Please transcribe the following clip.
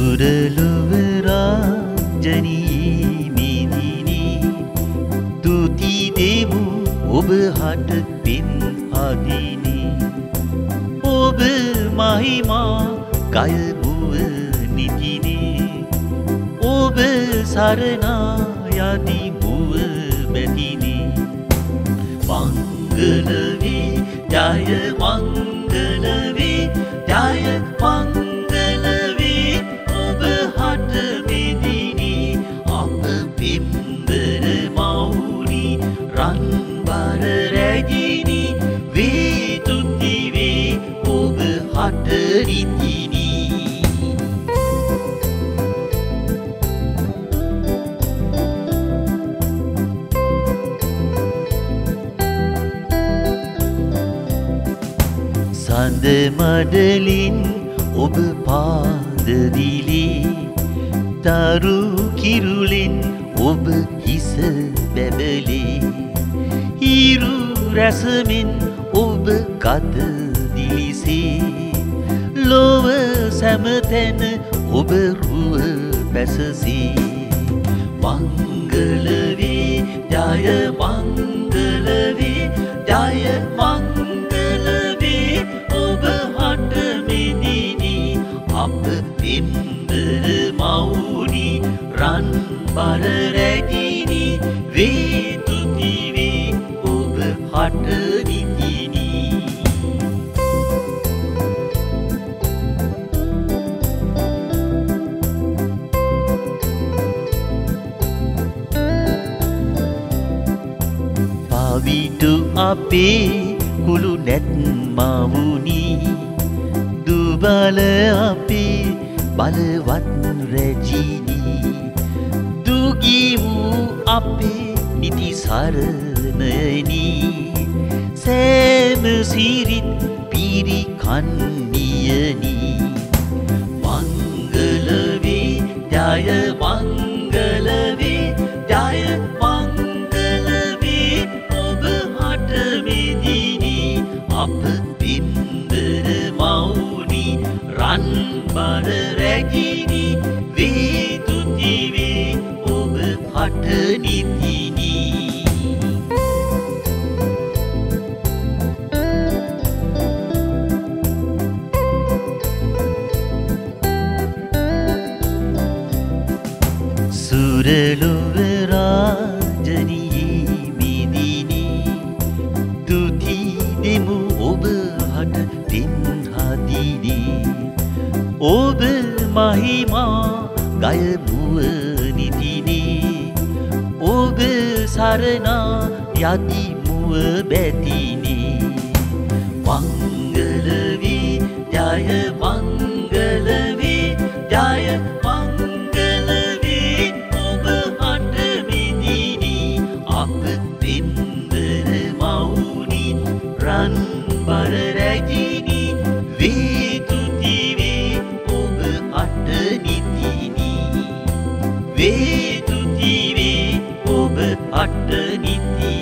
සුරලොවරාජනී මිදිනී තුති දෙමු ඔබ හට පින් අදිනී ඔබ මහිමා ගයමුව නිතිනේ ඔබ සරණා යදි මුව බැතිනේ මංගල වේ ජය මංගල වේ ජය මංගල වේ ඔබ හට මිදිනී අප පිම්බර මෞනි රන්බර රැජිනී වේ තුති වේ ඔබ හට නිතිනී සඳ මඩලින් ඔබ පාදදිලේ තරු කිරුලෙන් ඔබ හිස බැබලේ හිරු රැසමින් ඔබ කත දිලිසේ ලොව සැමතැන ඔබ රුව පැසසේ මංගල වේ ජය මංගල වේ ජය මංගල වේ ඔබ හට මිදිනී අප පිම්බර මෞනි රන්බර රැජිනී වේ තුති වේ ඔබ හට නිතිනී පවිටු අපේ කුළු නැත් මවුනි දුබල අපේ බලවත් රැජිනී දුගී වූ අපේ නිති සරණයනී සෑම සිරිත් පිරිකන්නියනී මංගල වේ ජය මංගල වේ ජය මංගල වේ ඔබ හට මිදිනී අප පිම්බර මෞනි රන්බර රැජිනී වේ තුති වේ ඔබ හට නිතිනී සුරලොවරාජනී මිදිනී තුති දෙමු ඔබ හට පින් හදිනී ඔබ මහිමා ගයමුව නිතිනේ ඔබ සරණා යදි මුව බැතිනේ මංගල වේ ජය මංගල වේ ජය මංගල වේ ඔබ හට මිදිනී අප පිම්බර මෞනි රන්බර රැජිනී වේ තුති වේ ඔබ හට නිතිනී වේ තුති වේ ඔබ හට නිතිනී